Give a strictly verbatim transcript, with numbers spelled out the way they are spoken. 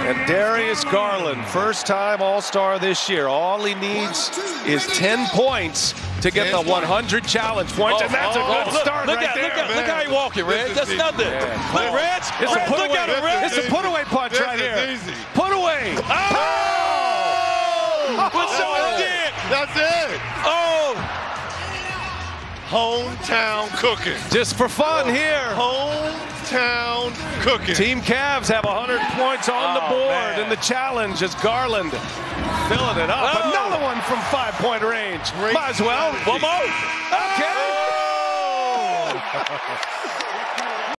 And Darius Garland, first time All-Star this year. All he needs is ten points to get the one hundred challenge points, oh, and that's oh, a good look, start look right at, there. Look, at, look how he walking, Red. That's easy. Nothing. Yeah. Look, Red. It's Red, a put look away. at him, Red. It's a put-away punch this right here. Easy. Put away. Oh! oh! What's oh, up, Dick? That's it. Oh! Hometown cooking. Just for fun here. Hometown cooking. Team Cavs have one hundred points on oh, the board, man. and the challenge is Garland filling it up. Oh. Another one from five-point range. Great Might as well. strategy. One more. Okay. Oh.